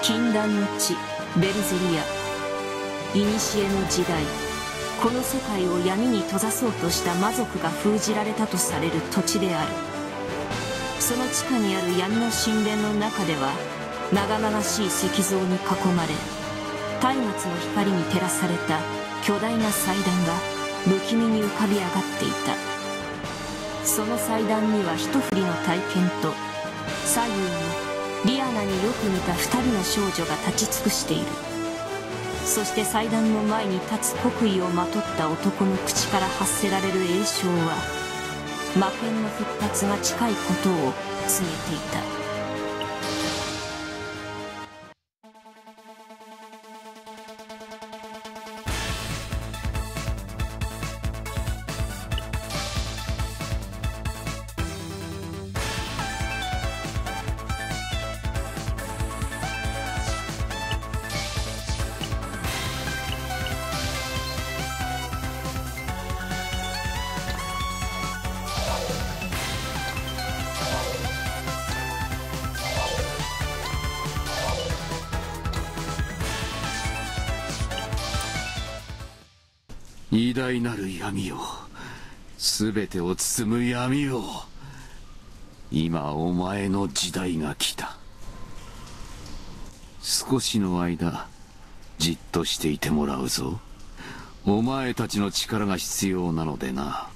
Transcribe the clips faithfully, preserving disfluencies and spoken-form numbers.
禁断の地ベルゼリア。古の時代、この世界を闇に閉ざそうとした魔族が封じられたとされる土地である。その地下にある闇の神殿の中では、長々しい石像に囲まれ、松明の光に照らされた巨大な祭壇が不気味に浮かび上がっていた。その祭壇には一振りの体験と、左右にリアナによく似た二人の少女が立ち尽くしている。そして祭壇の前に立つ国威をまとった男の口から発せられる栄唱は、魔剣の復活が近いことを告げていた。 偉大なる闇よ、すべてを包む闇よ、今お前の時代が来た。少しの間じっとしていてもらうぞ。お前たちの力が必要なのでな。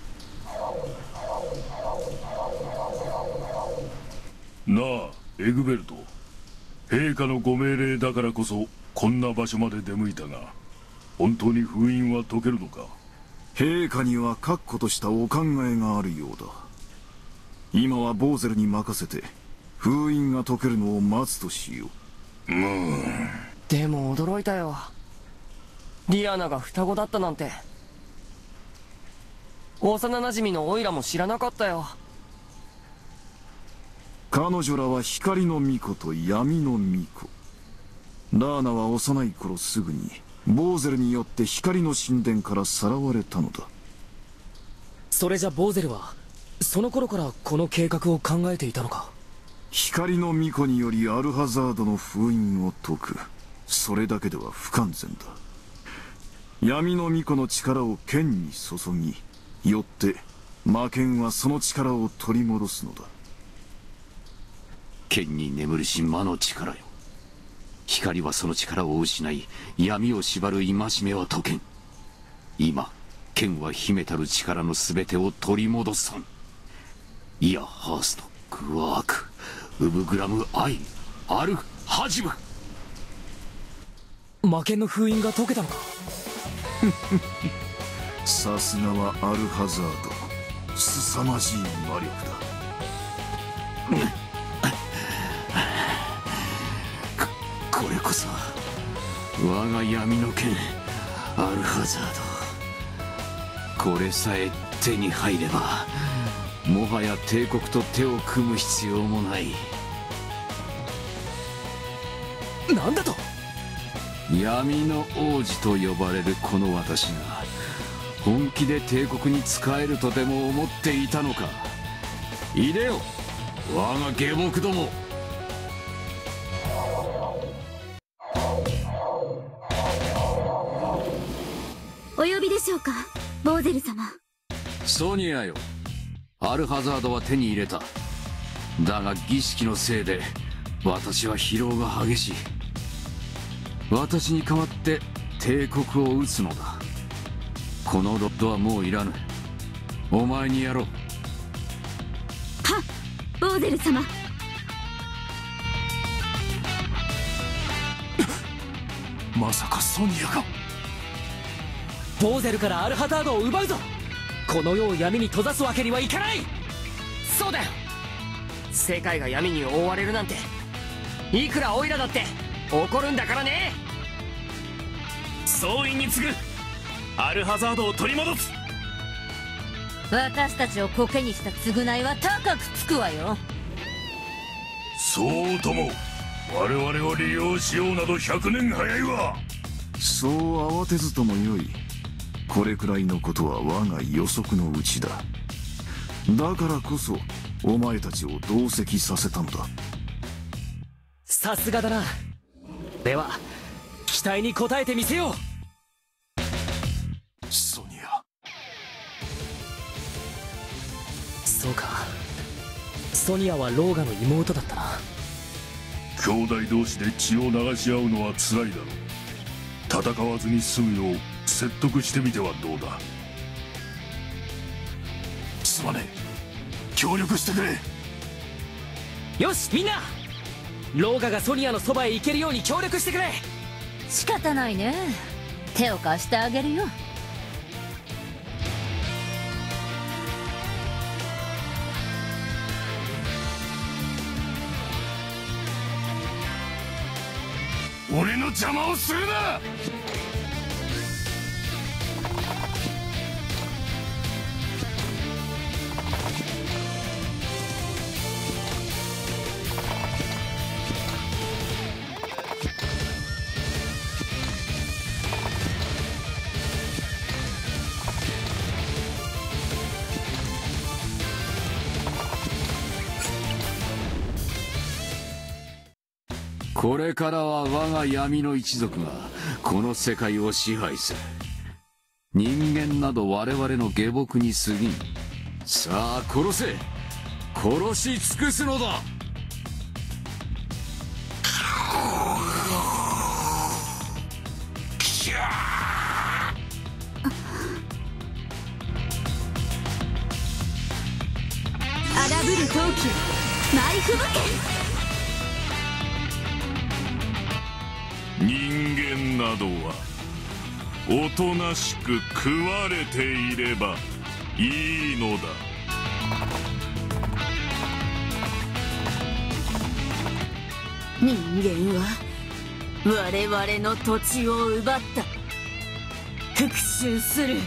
なあエグベルト、陛下のご命令だからこそこんな場所まで出向いたが、本当に封印は解けるのか？ 陛下には確固としたお考えがあるようだ。今はボーゼルに任せて封印が解けるのを待つとしよう。 うん。 でも驚いたよ。リアナが双子だったなんて。幼馴染のオイラも知らなかったよ。 彼女らは光の巫女と闇の巫女。ラーナは幼い頃すぐにボーゼルによって光の神殿からさらわれたのだ。 それじゃボーゼルはその頃からこの計画を考えていたのか？ 光の巫女によりアルハザードの封印を解く、それだけでは不完全だ。闇の巫女の力を剣に注ぎ、よって魔剣はその力を取り戻すのだ。 剣に眠るし魔の力よ、光はその力を失い、闇を縛る戒めは解けん。今剣は秘めたる力の全てを取り戻さん。イヤハースト、グワーク、ウブグラムアイ、アルハジブ。 魔剣の封印が解けたのか？ さすがはアルハザード、凄まじい魔力だ。 これこそ我が闇の剣アルハザード。これさえ手に入れば、もはや帝国と手を組む必要もない。 なんだと？ 闇の王子と呼ばれるこの私が本気で帝国に仕えるとでも思っていたのか。いでよ我が下僕ども。 お呼びでしょうか、ボーゼル様。 ソニアよ、アルハザードは手に入れた。だが儀式のせいで私は疲労が激しい。私に代わって帝国を討つのだ。このロッドはもういらぬ。お前にやろう。 はっ、ボーゼル様。 まさかソニアが。 ボーゼルからアルハザードを奪うぞ。この世を闇に閉ざすわけにはいかない。 そうだよ。世界が闇に覆われるなんて、いくらオイラだって怒るんだからね。 総員に次ぐアルハザードを取り戻す。 私たちをコケにした償いは高くつくわよ。 そうとも、我々を利用しようなどひゃくねん早いわ。 そう慌てずともよい。これくらいのことは我が予測のうちだ。だからこそお前たちを同席させたのだ。 さすがだなでは期待に応えてみせよう。 ソニア。 そうか、ソニアはローガの妹だったな。 兄弟同士で血を流し合うのは辛いだろう。戦わずに済むよう説得してみてはどうだ。 すまねえ、協力してくれ。 よしみんな、ローガがソニアのそばへ行けるように協力してくれ。 仕方ないね、手を貸してあげるよ。 俺の邪魔をするな。 これからは我が闇の一族がこの世界を支配する。人間など我々の下僕に過ぎん。さあ殺せ、殺し尽くすのだ。 荒ぶる闘気を舞い吹雪け。 人間などはおとなしく食われていればいいのだ。 人間は我々の土地を奪った。復讐する。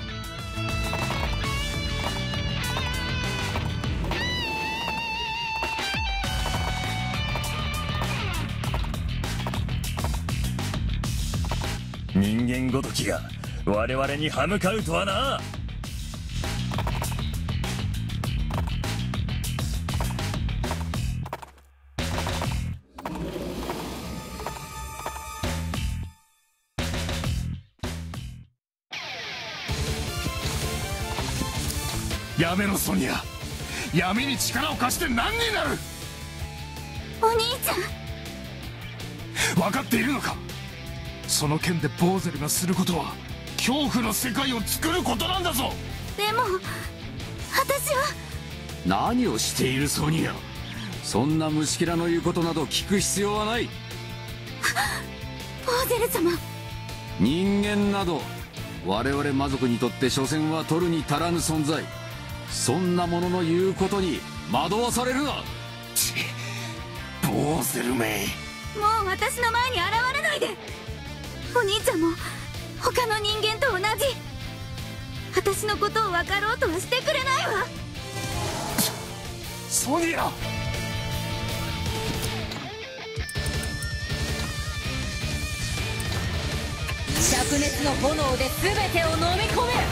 人間ごときが我々に歯向かうとはな。 やめろソニア、闇に力を貸して何になる。 お兄ちゃん、 分かっているのか。その剣でボーゼルがすることは恐怖の世界を作ることなんだぞ。 でも私は。 何をしているソニア。そんな虫けらの言うことなど聞く必要はない。 ボーゼル様。 人間など我々魔族にとって所詮は取るに足らぬ存在。そんなものの言うことに惑わされるな。 ちボーゼルめ。 もう私の前に現れないで。お兄ちゃんも他の人間と同じ。私のことを分かろうとはしてくれないわ。 ソニア。 灼熱の炎で全てを飲み込め。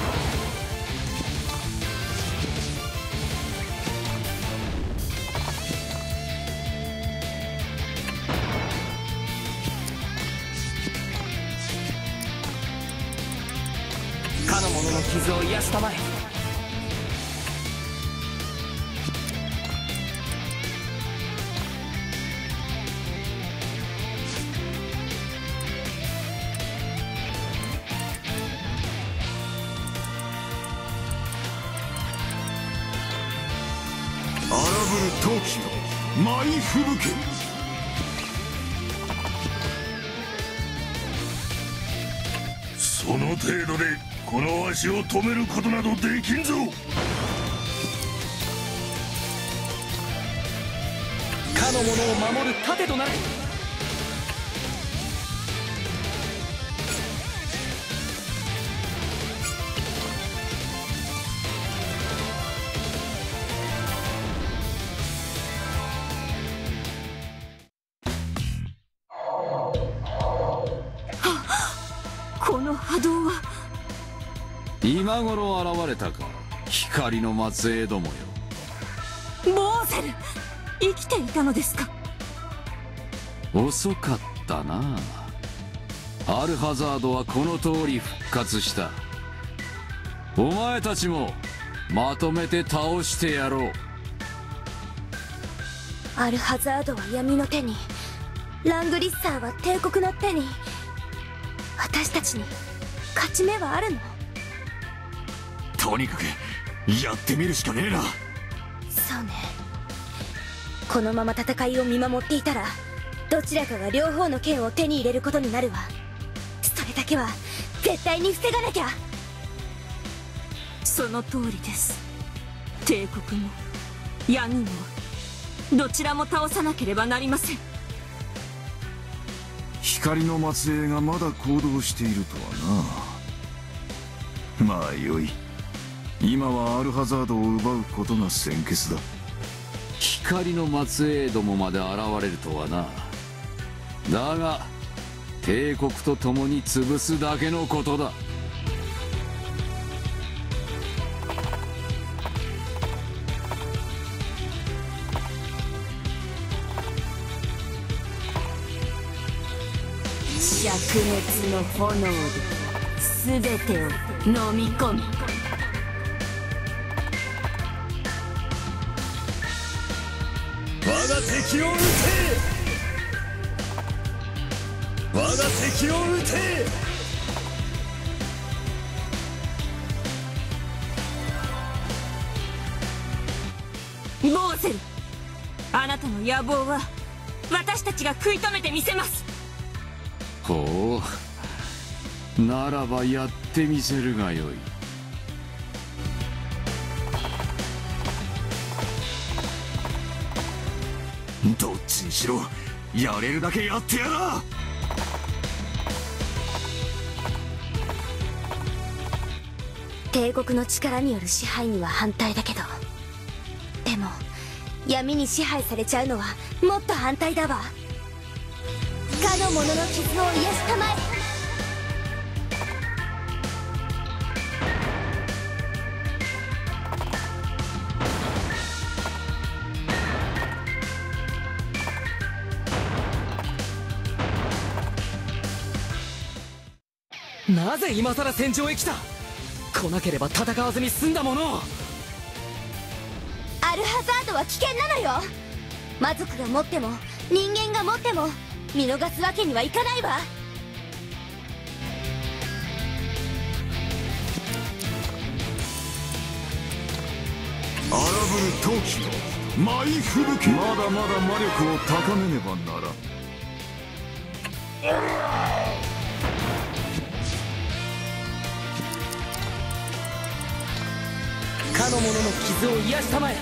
かの者の傷を癒したまえ。 荒ぶる闘気を舞い吹雪け。 その程度でこの足を止めることなどできんぞ。 かの者を守る盾となれ。 この波動は。 今頃現れたか、光の末裔どもよ。 ボーゼル、生きていたのですか。 遅かったな。 アルハザードはこの通り復活した。お前たちもまとめて倒してやろう。 アルハザードは闇の手に、ラングリッサーは帝国の手に。私たちに勝ち目はあるの？ とにかくやってみるしかねえな。 そうね。このまま戦いを見守っていたら、どちらかが両方の剣を手に入れることになるわ。それだけは絶対に防がなきゃ。 その通りです。帝国も闇もどちらも倒さなければなりません。 光の末裔がまだ行動しているとはな。まあよい。今はアルハザードを奪うことが先決だ。 光の末裔どもまで現れるとはな。だが帝国と共に潰すだけのことだ。 灼熱の炎で全てを飲み込む。 我が敵を撃て、我が敵を撃て。 ボーゼル、あなたの野望は私たちが食い止めてみせます。 ほう、ならばやってみせるがよい。 どっちにしろやれるだけやってやら。 帝国の力による支配には反対だけど、でも闇に支配されちゃうのはもっと反対だわ。かの者の傷を癒したまえ。 なぜ今さら戦場へ来た？来なければ戦わずに済んだものを。 アルハザードは危険なのよ。魔族が持っても人間が持っても見逃すわけにはいかないわ。 荒ぶる闘気の舞い吹雪。まだまだ魔力を高めねばならん。 かの者の傷を癒したまえ。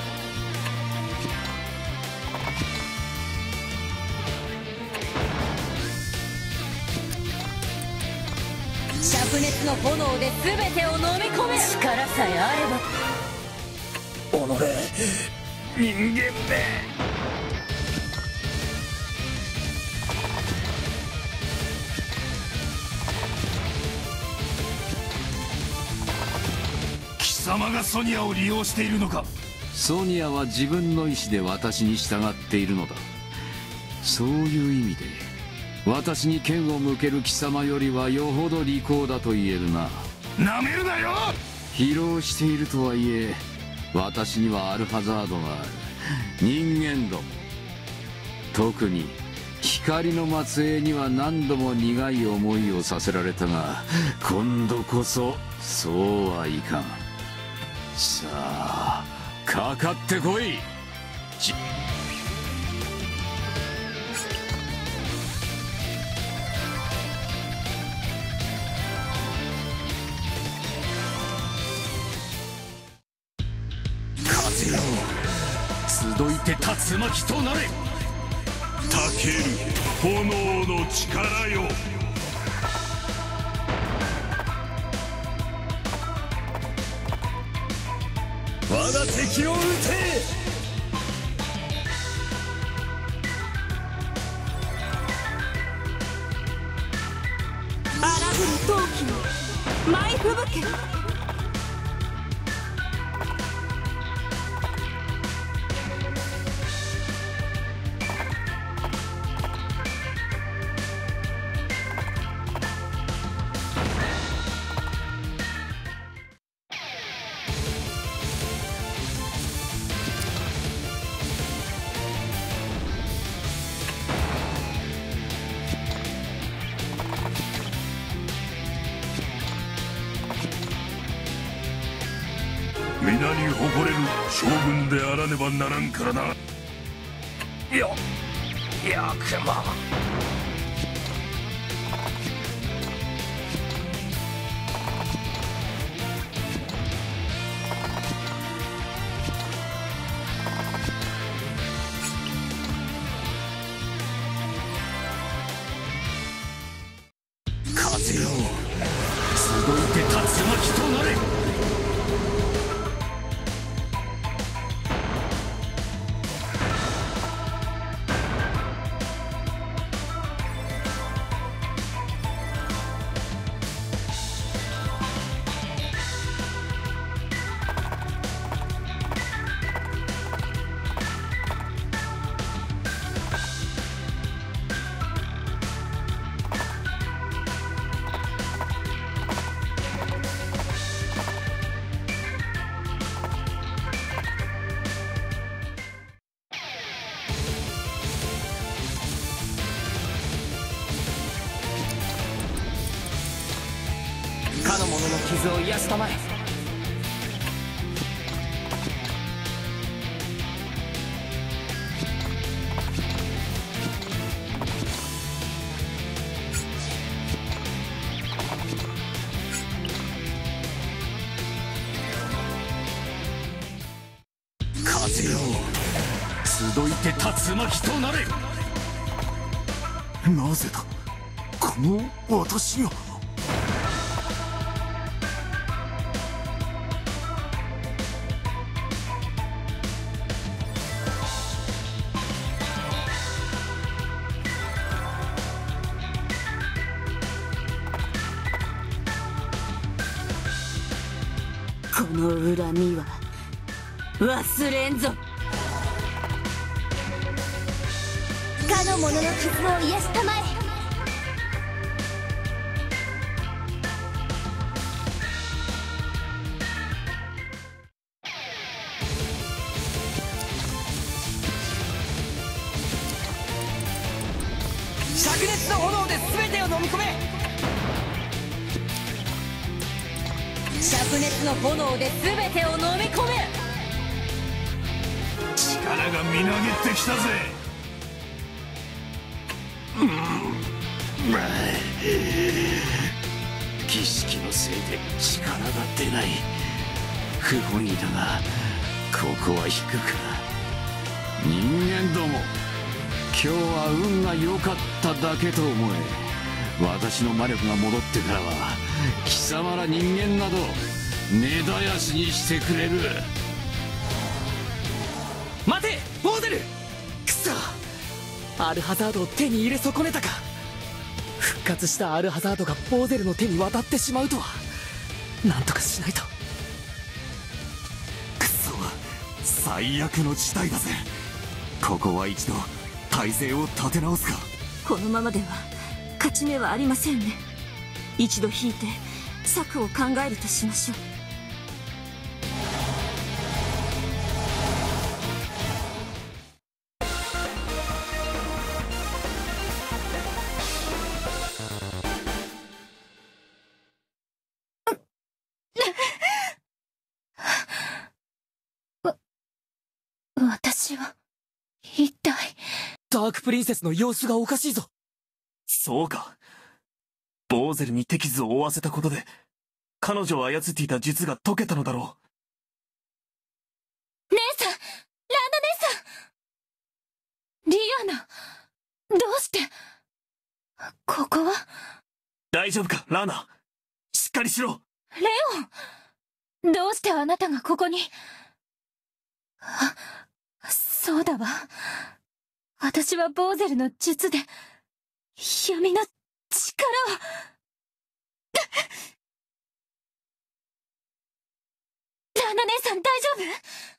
灼熱の炎で全てを飲み込め。力さえあれば。 己人間め。 貴様がソニアを利用しているのか。 ソニアは自分の意志で私に従っているのだ。そういう意味で私に剣を向ける貴様よりはよほど利口だと言えるな。 なめるなよ。 疲労しているとはいえ私にはアルハザードがある。人間ども、特に光の末裔には何度も苦い思いをさせられたが、今度こそそうはいかん。さあかかってこい。ち風よ集いて竜巻となれ。 たける炎の力よ。 我が敵を撃て。 荒ぶる闘気の舞い吹雪。 将軍であらねばならんからな。 よよくも。 風よ、集いて竜巻となれ。 かの者の傷を癒したまえ。 風よ、集いて竜巻となれ。 なぜだ、この私が。 この恨みは忘れんぞ。 かの者の傷を癒したまえ。 灼熱の炎で全てを飲み込め。 灼熱の炎で全てを飲み込め。 力がみなぎってきたぜ。 儀式のせいで力が出ない。不本意だがここは引くか。人間ども、今日は運が良かっただけと思え。私の魔力が戻ってからは貴様ら人間など根絶やしにしてくれる。 待てボーゼル。くそ、アルハザードを手に入れ損ねたか。復活したアルハザードがボーゼルの手に渡ってしまうとは。なんとかしないと。 くそ、最悪の事態だぜ。ここは一度体勢を立て直すか。 このままでは勝ち目はありませんね。一度引いて策を考えるとしましょう。 私は一体。 ダークプリンセスの様子がおかしいぞ。 そうか。ボーゼルに手傷を負わせたことで彼女を操っていた術が解けたのだろう。姉さん、ランダ姉さん、リアナ、どうしてここは。 大丈夫かラーナ、しっかりしろ。 レオン、どうしてあなたがここに。あ、そうだわ。私はボーゼルの術で闇の力を。ランナ姉さん大丈夫？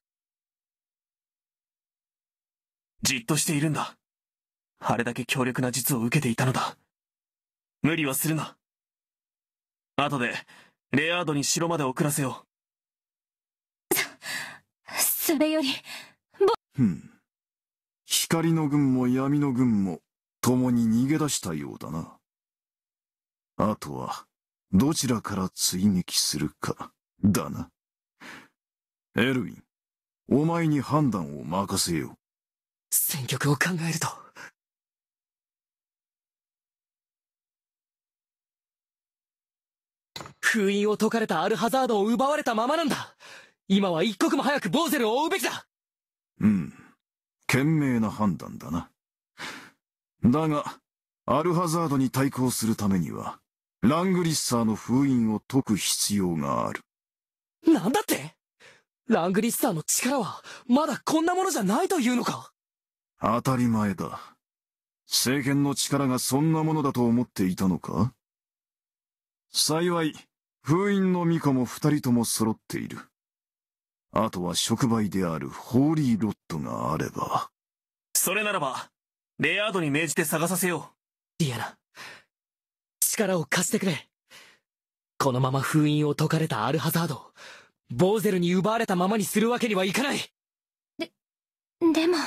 じっとしているんだ。あれだけ強力な術を受けていたのだ。無理はするな。後でレアードに城まで送らせよう。そ、それよりふん、光の軍も闇の軍も共に逃げ出したようだな。あとはどちらから追撃するかだな。エルウィン、 お前に判断を任せよう。 戦局を考えると。封印を解かれたアルハザードを奪われたままなんだ。今は一刻も早くボーゼルを追うべきだ。 うん。賢明な判断だな。だが、アルハザードに対抗するためには、ラングリッサーの封印を解く必要がある。 なんだって？ラングリッサーの力は、まだこんなものじゃないというのか？ 当たり前だ。聖剣の力がそんなものだと思っていたのか？幸い、封印の巫女も二人とも揃っている。あとは触媒であるホーリーロッドがあれば。 それならば、レアードに命じて探させよう。ディアナ、力を貸してくれ。このまま封印を解かれたアルハザードを、ボーゼルに奪われたままにするわけにはいかない。 で、でも、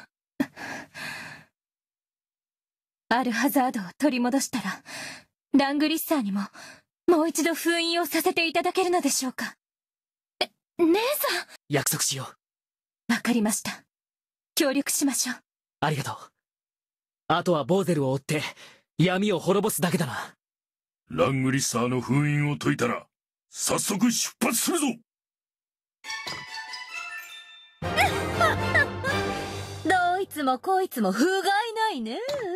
アルハザードを取り戻したら、ラングリッサーにも、もう一度封印をさせていただけるのでしょうか。え、姉さん。 約束しよう。わかりました。協力しましょう。 ありがとう。あとはボーゼルを追って、闇を滅ぼすだけだな。 ラングリッサーの封印を解いたら、早速出発するぞ。 どいつもこいつも不甲斐ないね。